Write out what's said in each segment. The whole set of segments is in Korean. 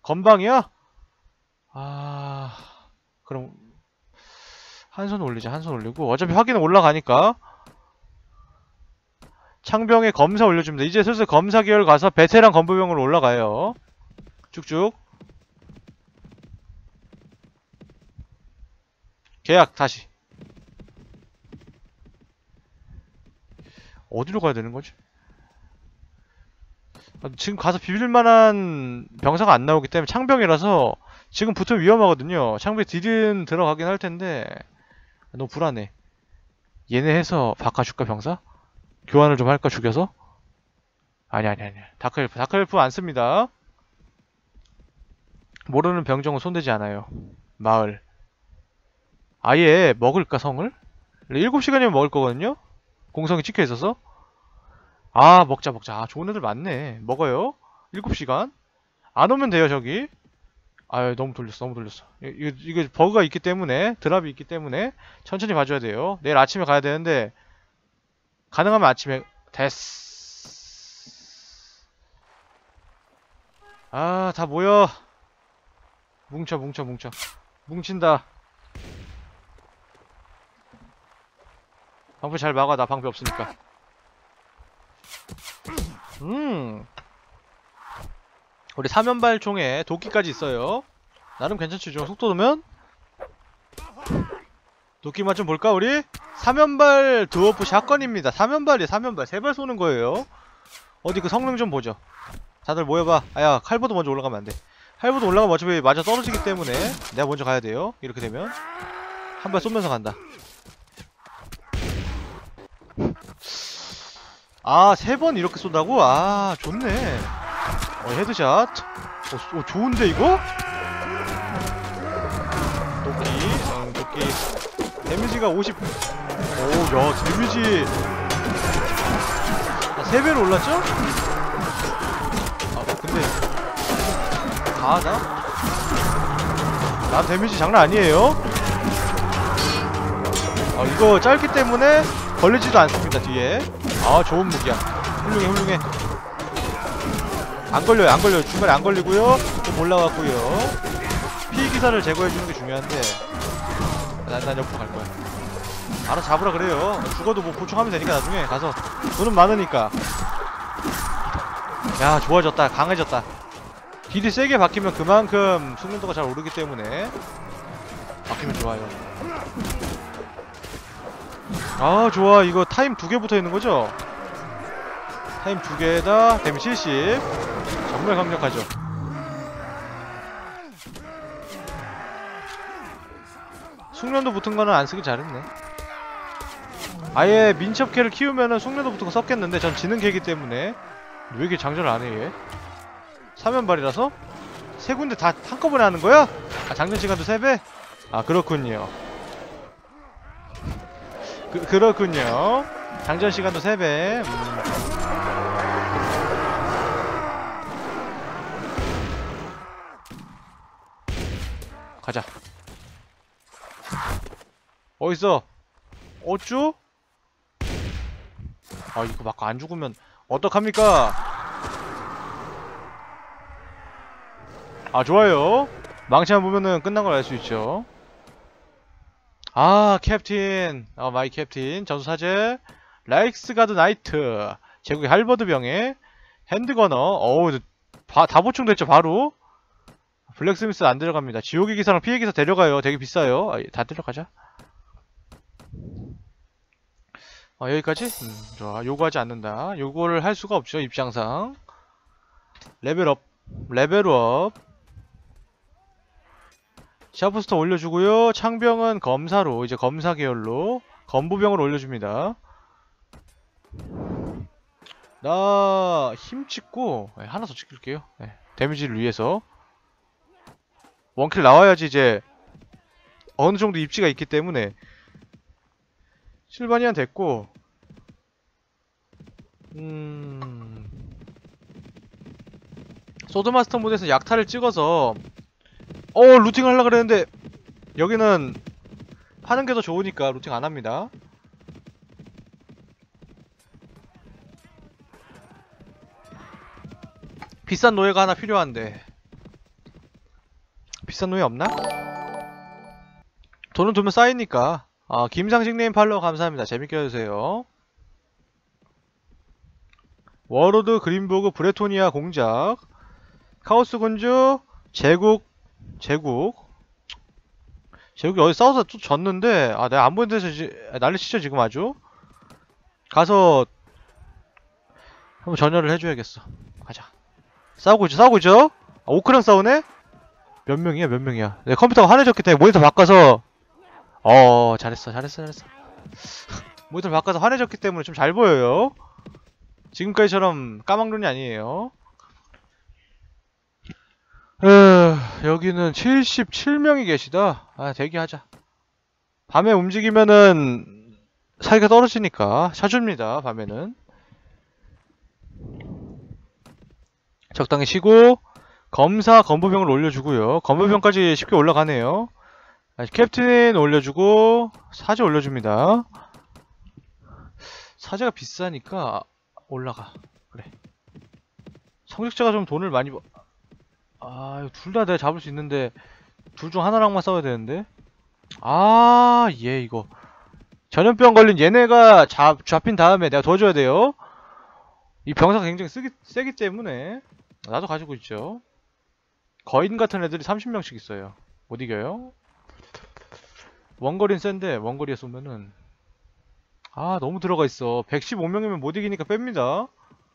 건방이야? 아... 그럼 한 손 올리자. 한 손 올리고 어차피 확인은 올라가니까 창병에 검사 올려줍니다. 이제 슬슬 검사 계열 가서 베테랑 건부병으로 올라가요. 쭉쭉 계약 다시. 어디로 가야 되는 거지? 지금 가서 비빌만한 병사가 안 나오기 때문에 창병이라서 지금 붙으면 위험하거든요. 창병 딜은 들어가긴 할 텐데 너무 불안해. 얘네 해서 바꿔줄까 병사? 교환을 좀 할까 죽여서? 아니. 다크엘프 안 씁니다. 모르는 병정은 손대지 않아요. 마을. 아예 먹을까 성을? 7시간이면 먹을 거거든요? 공성이 찍혀 있어서. 아 먹자. 아 좋은 애들 많네. 먹어요. 7시간 안 오면 돼요 저기. 아유 너무 돌렸어. 이거 버그가 있기 때문에, 드랍이 있기 때문에 천천히 봐줘야 돼요. 내일 아침에 가야 되는데 가능하면 아침에. 됐어. 아 다 모여. 뭉쳐. 뭉친다. 방패 잘 막아. 나 방패 없으니까. 우리 사면발총에 도끼까지 있어요. 나름 괜찮지. 좀 속도 도면 도끼만 좀 볼까 우리? 사면발 드워프 샷건입니다. 사면발이야. 사면발 3발 쏘는 거예요. 어디 그 성능 좀 보죠. 다들 모여봐. 아야 칼보드 먼저 올라가면 안돼. 칼보드 올라가면 어차피 맞아 떨어지기 때문에 내가 먼저 가야 돼요. 이렇게 되면 한 발 쏘면서 간다. 아 3번 이렇게 쏜다고? 아 좋네. 헤드샷. 좋은데 이거? 도끼. 데미지가 50. 오, 야, 데미지 3배로 올랐죠? 아, 근데 가하다? 난 데미지 장난 아니에요. 이거 짧기 때문에 걸리지도 않습니다, 뒤에. 아, 좋은 무기야. 훌륭해. 안 걸려요. 중간에 안 걸리고요. 좀 올라갔고요. 피기사를 제거해주는 게 중요한데 난 옆으로 갈 거야. 알아서 잡으라 그래요. 죽어도 뭐 보충하면 되니까 나중에 가서. 돈은 많으니까. 야 좋아졌다. 강해졌다. 딜이 세게 박히면 그만큼 숙련도가 잘 오르기 때문에 박히면 좋아요. 아 좋아. 이거 타임 2개 붙어있는 거죠? 타임 2개에다 데미지 70. 정말 강력하죠. 숙련도 붙은 거는 안 쓰기 잘했네. 아예 민첩캐를 키우면은 숙련도 붙은 거 썼겠는데 전 지능 캐기 때문에. 왜 이렇게 장전을 안 해 얘? 사면발이라서? 3군데 다 한꺼번에 하는 거야? 아 장전 시간도 3배? 아 그렇군요. 그렇군요. 장전 시간도 3배. 가자. 어딨어? 어쭈? 아 이거 막 안 죽으면 어떡합니까? 아 좋아요. 망치만 보면은 끝난 걸 알 수 있죠. 아 캡틴. 마이 캡틴. 전투사제 라이크스가드 나이트. 제국의 할버드 병에 핸드거너. 어우 다 보충됐죠 바로. 블랙스미스 안 데려갑니다. 지옥의 기사랑 피해 기사 데려가요. 되게 비싸요. 다 데려가자. 여기까지? 좋아. 요구하지 않는다. 요거를 할 수가 없죠 입장상. 레벨업. 샤프스터 올려주고요. 창병은 검사로, 이제 검사 계열로 검부병을 올려줍니다. 나 힘 찍고 하나 더 찍을게요. 데미지를 위해서. 원킬 나와야지 이제 어느정도 입지가 있기 때문에. 실바니안 됐고. 소드마스터 모드에서 약탈을 찍어서 루팅 하려고 그랬는데 여기는 하는 게 더 좋으니까 루팅 안 합니다. 비싼 노예가 하나 필요한데 비싼 놈이 없나? 돈은 두면 쌓이니까. 김상식님 팔로우 감사합니다. 재밌게 해주세요. 워로드 그린부그 브레토니아 공작 카오스 군주 제국이 어디 싸워서 또 졌는데 내가 안 보는 데서 난리치죠 지금 아주. 가서 한번 전열을 해줘야겠어. 가자. 싸우고 있죠? 오크랑 싸우네? 몇 명이야? 내 컴퓨터가 환해졌기 때문에 모니터 바꿔서 잘했어. 모니터 바꿔서 환해졌기 때문에 좀 잘 보여요. 지금까지처럼 까막눈이 아니에요. 여기는 77명이 계시다. 대기하자. 밤에 움직이면은 사이가 떨어지니까 샤줍니다. 밤에는 적당히 쉬고 검사 건부병을 올려주고요. 건부병까지 쉽게 올라가네요. 캡틴 올려주고 사제 올려줍니다. 사제가 비싸니까 올라가. 그래. 성직자가 좀 돈을 많이 둘 다 내가 잡을 수 있는데 둘 중 하나랑만 싸워야 되는데. 얘 이거 전염병 걸린 얘네가 잡힌 다음에 내가 도와줘야 돼요. 이 병사가 굉장히 세기 때문에 나도 가지고 있죠. 거인 같은 애들이 30명씩 있어요. 못 이겨요. 원거리는 센데 원거리에 쏘면은 너무 들어가 있어. 115명이면 못 이기니까 뺍니다.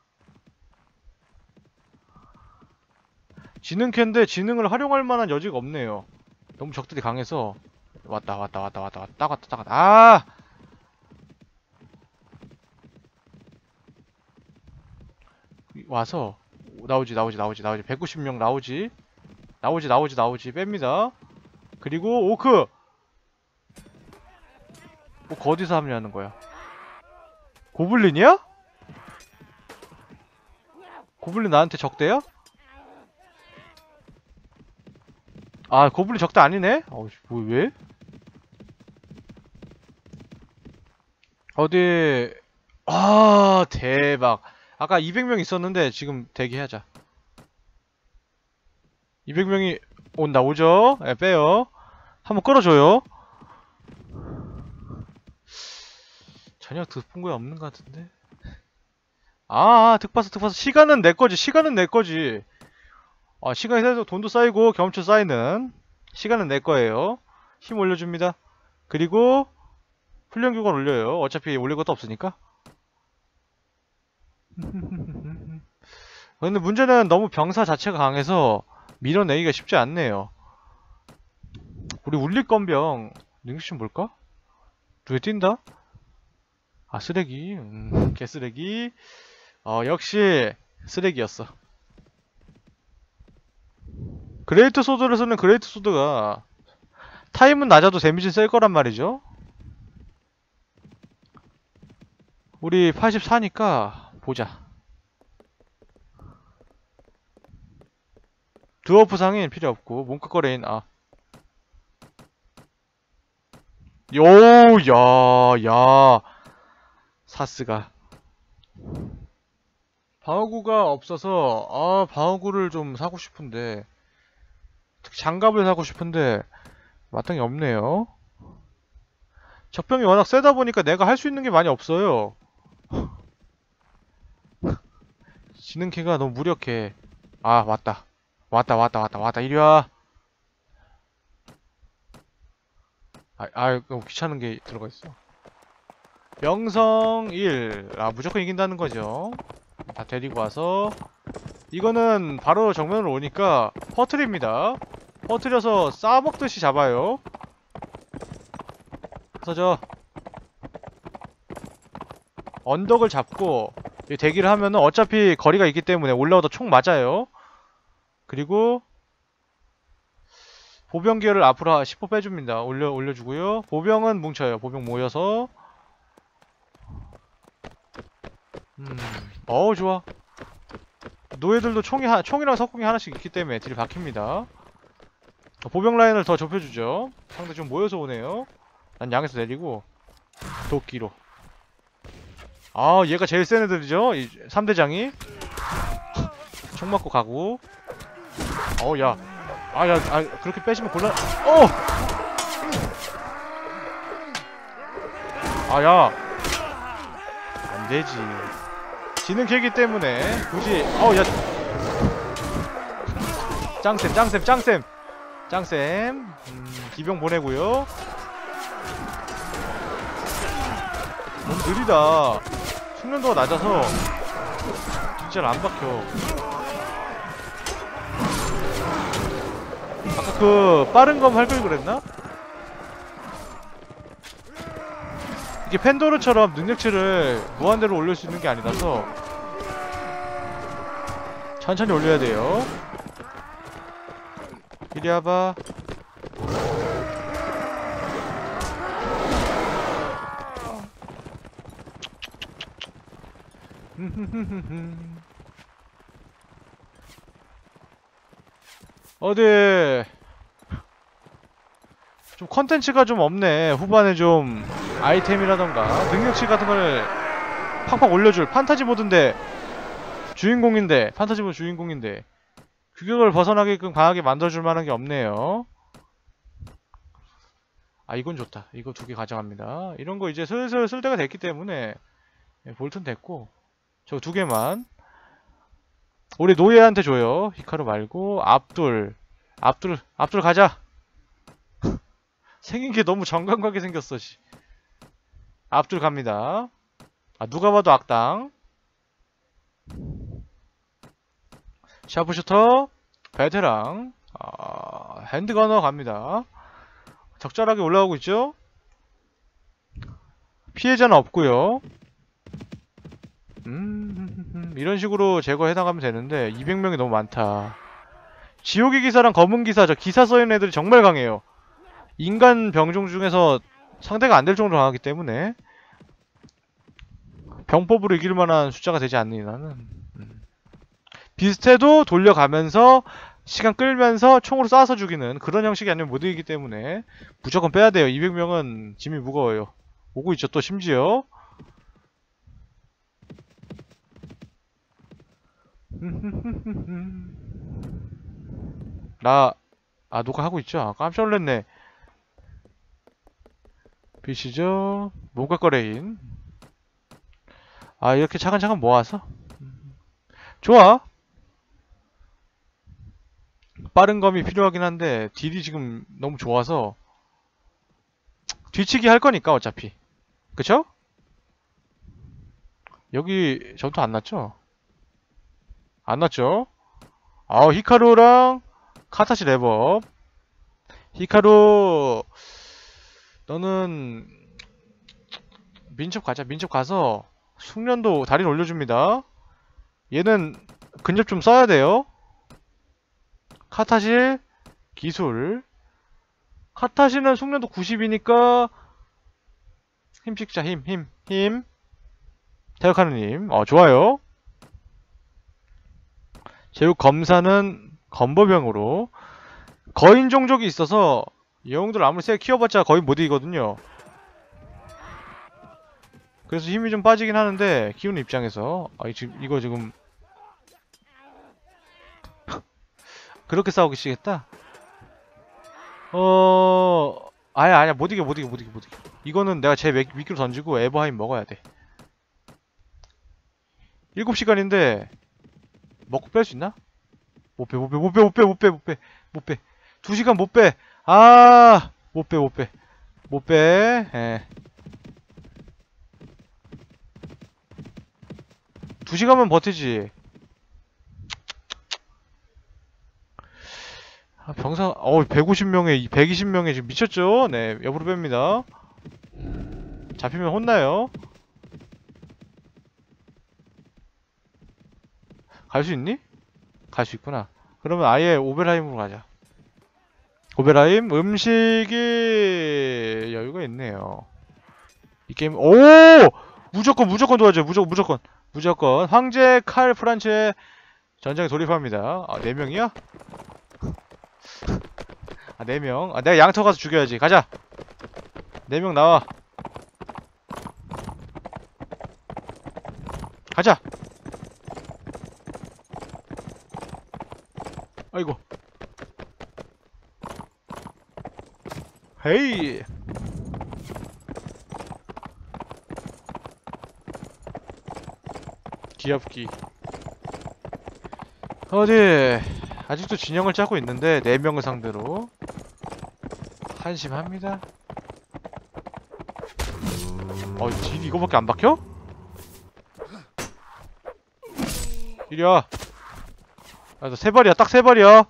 지능캐인데 지능을 활용할 만한 여지가 없네요. 너무 적들이 강해서. 왔다. 와서 나오지 190명 나오지 뺍니다. 그리고 오크 어디서 합류하는 거야? 고블린이야? 고블린 나한테 적대야? 고블린 적대 아니네? 왜? 어디 대박. 아까 200명 있었는데 지금 대기하자. 200명이 오죠? 빼요. 한번 끌어줘요. 전혀 득분구에 없는 것 같은데. 득파서. 시간은 내 거지. 시간이 세서 돈도 쌓이고 경험치 쌓이는 시간은 내 거예요. 힘 올려줍니다. 그리고 훈련 교관 올려요. 어차피 올릴 것도 없으니까. 근데 문제는 너무 병사 자체가 강해서 밀어내기가 쉽지 않네요. 우리 울릭건병 능력치 좀 볼까? 눈에 띈다? 쓰레기. 개쓰레기. 역시 쓰레기였어. 그레이트 소드를 쓰는 그레이트 소드가 타임은 낮아도 데미지는 셀 거란 말이죠. 우리 84니까 보자. 드워프 상인 필요 없고 몽크거레인 야 사스가 방어구가 없어서 방어구를 좀 사고 싶은데 특히 장갑을 사고 싶은데 마땅히 없네요. 적병이 워낙 세다 보니까 내가 할 수 있는 게 많이 없어요. 지능캐가 너무 무력해. 왔다. 이리와. 너무 귀찮은 게 들어가 있어. 명성 1. 무조건 이긴다는 거죠. 다 데리고 와서 이거는 바로 정면으로 오니까 퍼트립니다. 퍼트려서 싸먹듯이 잡아요. 그래서 언덕을 잡고 대기를 하면은 어차피 거리가 있기 때문에 올라오다 총 맞아요. 그리고 보병 기어를 앞으로 10% 빼줍니다. 올려주고요. 보병은 뭉쳐요. 보병 모여서 좋아. 노예들도 총이랑 석궁이 하나씩 있기 때문에 딜이 박힙니다. 보병 라인을 더 좁혀주죠. 상대 좀 모여서 오네요. 난 양에서 내리고 도끼로. 얘가 제일 센 애들이죠? 이 3대장이 총 맞고 가고. 야 그렇게 빼시면 곤란. 야, 안 되지. 지능 캐기 때문에 굳이. 야, 짱쌤. 기병 보내고요. 너무 느리다. 숙련도가 낮아서 진짜 안 박혀. 아까 그 빠른 검 할 걸 그랬나? 이게 팬도르처럼 능력치를 무한대로 올릴 수 있는 게 아니라서 천천히 올려야 돼요. 이리 와봐. 어디 좀 컨텐츠가 좀 없네. 후반에 좀 아이템이라던가 능력치 같은 걸 팍팍 올려줄 판타지 모드인데 판타지 모드 주인공인데 규격을 벗어나게끔 강하게 만들어줄 만한 게 없네요. 이건 좋다. 이거 2개 가져갑니다. 이런 거 이제 슬슬 쓸 때가 됐기 때문에 볼튼 됐고 저 2개만 우리 노예한테 줘요. 히카루 말고 압둘 가자. 생긴 게 너무 정감가게 생겼어. 압둘 갑니다. 누가 봐도 악당. 샤프슈터 베테랑 핸드거너 갑니다. 적절하게 올라오고 있죠? 피해자는 없고요. 이런 식으로 제거해 나가면 되는데 200명이 너무 많다. 지옥의 기사랑 검은 기사, 저 기사 써있는 애들이 정말 강해요. 인간 병종 중에서 상대가 안 될 정도로 강하기 때문에 병법으로 이길 만한 숫자가 되지 않니 나는. 비슷해도 돌려가면서 시간 끌면서 총으로 쏴서 죽이는 그런 형식이 아니면 못 이기기 때문에 무조건 빼야 돼요. 200명은 짐이 무거워요. 오고 있죠 또 심지어. 녹화하고 있죠? 깜짝 놀랐네. 빛이죠? 목각거래인. 이렇게 차근차근 모아서 좋아. 빠른 검이 필요하긴 한데 딜이 지금 너무 좋아서 뒤치기 할 거니까 어차피. 그쵸? 여기 전투 안 났죠? 안 났죠? 히카루랑 카타시 랩업. 히카루 너는 민첩 가자. 민첩 가서 숙련도 다리를 올려줍니다. 얘는 근접 좀 써야 돼요. 카타시 기술. 카타시는 숙련도 90이니까 힘 찍자. 힘 태역하느님 좋아요. 제육 검사는 검버병으로 거인 종족이 있어서 영웅들 아무리 세게 키워봤자 거의 못 이기거든요. 그래서 힘이 좀 빠지긴 하는데 키우는 입장에서 이거 지금 그렇게 싸우기 시겠다. 아니야 못 이겨. 이거는 내가 제 미끼로 던지고 에버하임 먹어야 돼. 7시간인데 먹고 뺄 수 있나? 못 빼. 2시간 못 빼. 못 빼. 2시간만 버티지. 병사 150명에 120명에 지금 미쳤죠? 네, 옆으로 뺍니다. 잡히면 혼나요. 갈 수 있니? 갈 수 있구나. 그러면 아예 오베라임으로 가자. 오베라임 음식이 여유가 있네요. 이 게임 무조건 도와줘요. 무조건 황제 칼 프란츠의 전장에 돌입합니다. 4명이야? 4명. 내가 양터 가서 죽여야지. 가자. 4명 나와. 가자. 아이고. 헤이. 귀엽기. 어디 아직도 진영을 짜고 있는데 4명을 상대로 한심합니다. 딜이 이거밖에 안 박혀? 이리와. 야, 너 3발이야. 딱 3발이야.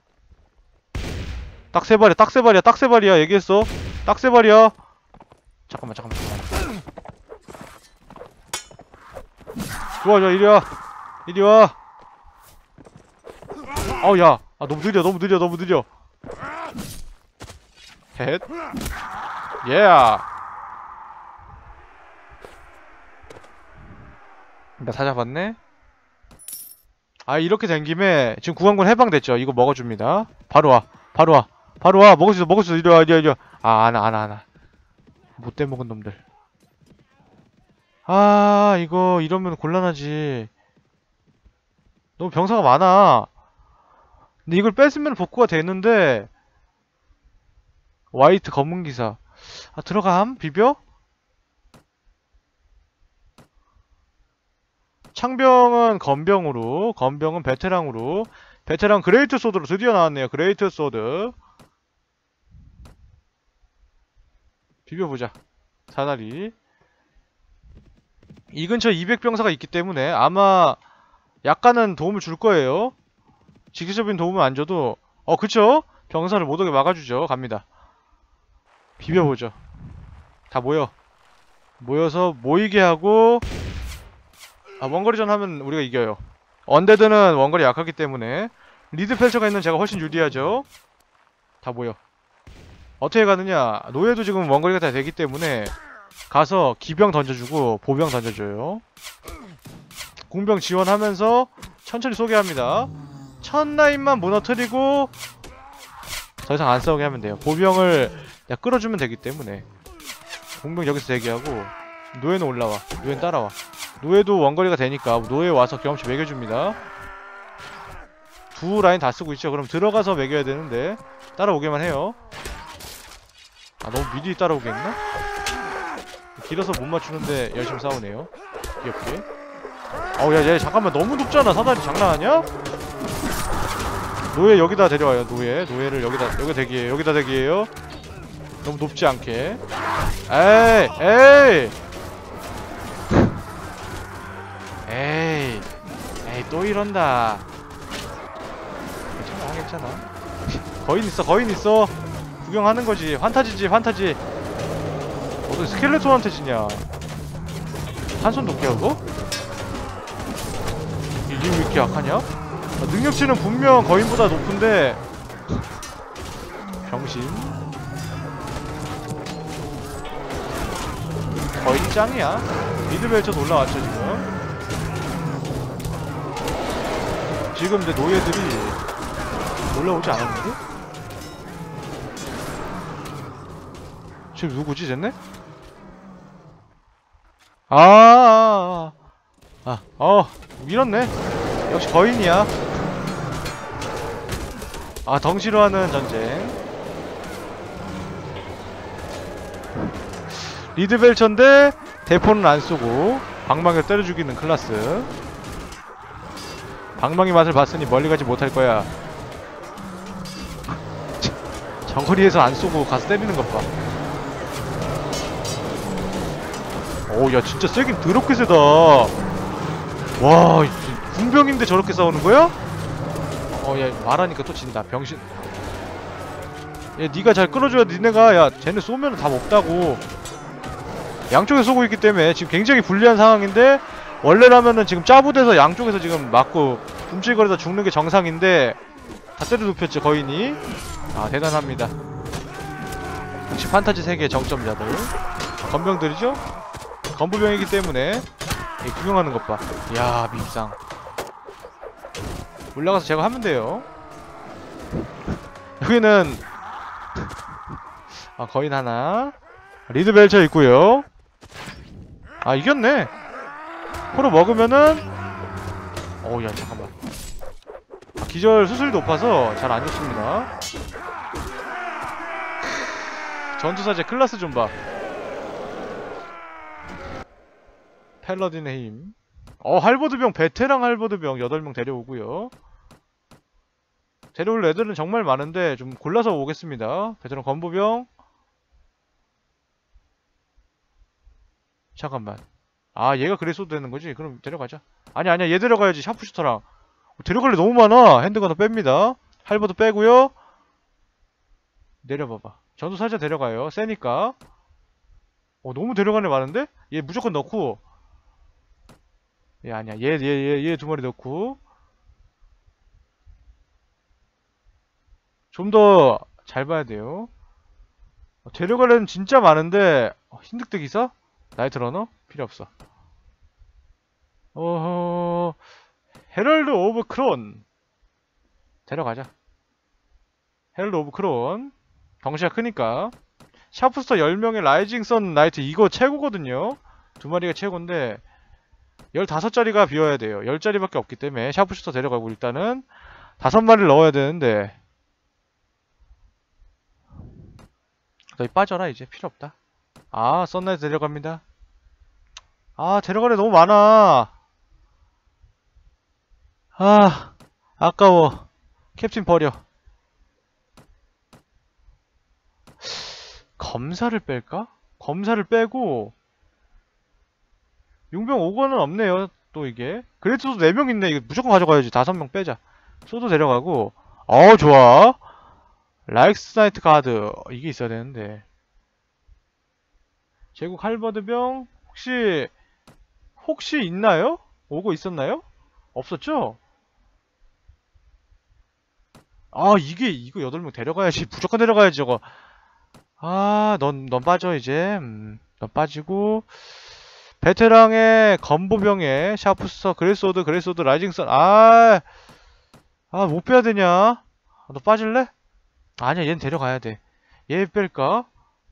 딱 3발이야. 딱 3발이야. 딱 3발이야. 얘기했어. 딱 3발이야. 잠깐만. 좋아. 이리와. 야. 너무 느려. 헷. 나 다 잡았네. 이렇게 된 김에 지금 구강군 해방됐죠. 이거 먹어줍니다. 바로 와. 먹을 수 있어. 이리와. 안 와. 못돼 먹은 놈들. 이거 이러면 곤란하지. 너무 병사가 많아. 근데 이걸 뺐으면 복구가 되는데. 화이트 검은 기사. 들어감? 비벼? 창병은 건병은 베테랑으로. 베테랑 그레이트 소드로 드디어 나왔네요. 그레이트 소드. 비벼보자. 사다리. 이 근처에 200병사가 있기 때문에 아마 약간은 도움을 줄 거예요. 직접적인 도움은 안 줘도 그쵸? 병사를 못 오게 막아주죠. 갑니다. 비벼보죠. 다 모여서 모이게 하고. 원거리전 하면 우리가 이겨요. 언데드는 원거리 약하기 때문에 리드 펠처가 있는 제가 훨씬 유리하죠. 다 모여. 어떻게 가느냐. 노예도 지금 원거리가 다 되기 때문에 가서 기병 던져주고 보병 던져줘요. 공병 지원하면서 천천히 소개합니다. 첫 라인만 무너뜨리고 더 이상 안 싸우게 하면 돼요. 보병을 끌어주면 되기 때문에. 공병 여기서 대기하고 노예는 올라와. 노예는 따라와. 노예도 원거리가 되니까 노예 와서 경험치 매겨줍니다. 두 라인 다 쓰고 있죠. 그럼 들어가서 매겨야 되는데 따라오게만 해요. 너무 미리 따라오겠나? 길어서 못 맞추는데 열심히 싸우네요. 귀엽게. 야, 잠깐만. 너무 높잖아. 사다리 장난하냐? 노예 여기다 데려와요. 노예를 여기다 대기해요. 너무 높지 않게. 에이 또 이런다. 괜찮아. 거인 있어. 구경하는 거지. 환타지지. 어떻게 스켈레톤한테 지냐. 한 손 높게 하고? 이게 왜 이렇게 약하냐? 능력치는 분명 거인보다 높은데 병신. 거인 짱이야. 미드벨처도 올라왔죠 지금 근데 노예들이 올라오지 않았는데? 지금 누구지 쟤네? 밀었네. 역시 거인이야. 덩치로 하는 전쟁. 리드벨처인데 대포는 안 쏘고 방망이를 때려 죽이는 클라스. 방망이 맛을 봤으니 멀리 가지 못할 거야. 정거리에서 안 쏘고 가서 때리는 것 봐. 야 진짜 세긴 더럽게 세다. 와, 군병인데 저렇게 싸우는 거야? 야 말하니까 또 진다. 병신. 야 니가 잘 끌어줘야 니네가. 야 쟤네 쏘면 답 없다고. 양쪽에서 쏘고 있기 때문에 지금 굉장히 불리한 상황인데, 원래라면은 지금 짜부대서 양쪽에서 지금 맞고 움찔거리다 죽는 게 정상인데 다 때려 눕혔죠 거인이. 대단합니다. 역시 판타지 세계의 정점자들. 건병들이죠? 건부병이기 때문에 구경하는 것 봐. 이야 밉상. 올라가서 제거하면 돼요. 여기는 거인 하나. 리드벨처 있고요. 이겼네. 포로 먹으면은 야 잠깐만. 기절 수술이 높아서 잘 안 좋습니다. 전투사제 클라스 좀 봐. 팰러딘의 힘. 할버드병, 베테랑 할버드병 8명 데려오고요. 데려올 애들은 정말 많은데 좀 골라서 오겠습니다. 베테랑 건부병. 잠깐만. 얘가 그랬어도 되는 거지? 그럼 데려가자. 아니야, 얘 데려가야지. 샤프슈터랑. 데려갈래 너무 많아. 핸드건너 뺍니다. 할버드 빼고요. 내려봐봐. 전투사자 데려가요. 세니까. 너무 데려가는 애 많은데? 얘 무조건 넣고. 얘 아니야. 얘 2마리 넣고. 좀 더 잘 봐야 돼요. 데려갈 애는 진짜 많은데, 흰득대 기사? 나이트 러너? 필요 없어. 헤럴드 오브 크론. 데려가자. 헤럴드 오브 크론. 덩치가 크니까. 샤프스터 10명의 라이징 선 나이트 이거 최고거든요. 2마리가 최고인데 15자리가 비어야 돼요. 10자리밖에 없기 때문에 샤프슈터 데려가고 일단은 5마리를 넣어야 되는데 너희 빠져라. 이제 필요 없다. 썬라이트 데려갑니다. 데려가래 너무 많아. 아까워. 캡틴 버려. 검사를 뺄까? 검사를 빼고 용병 5권은 없네요. 또 이게 그래도 4명 있네. 이거 무조건 가져가야지. 5명 빼자. 소도 데려가고. 좋아. 라이크스 나이트 가드 이게 있어야 되는데. 제국 할버드병 혹시 있나요? 오고 있었나요? 없었죠? 이거 8명 데려가야지. 무조건 데려가야지 저거. 넌 빠져 이제. 넌 빠지고. 베테랑의 건보병의 샤프스터 그레이스워드 라이징선. 못 빼야 되냐? 너 빠질래? 아니야, 얘는 데려가야 돼. 얘 뺄까?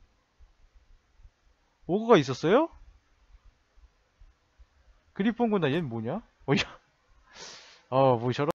오거가 있었어요? 그리폰 군단 얘는 뭐냐? 뭐 저런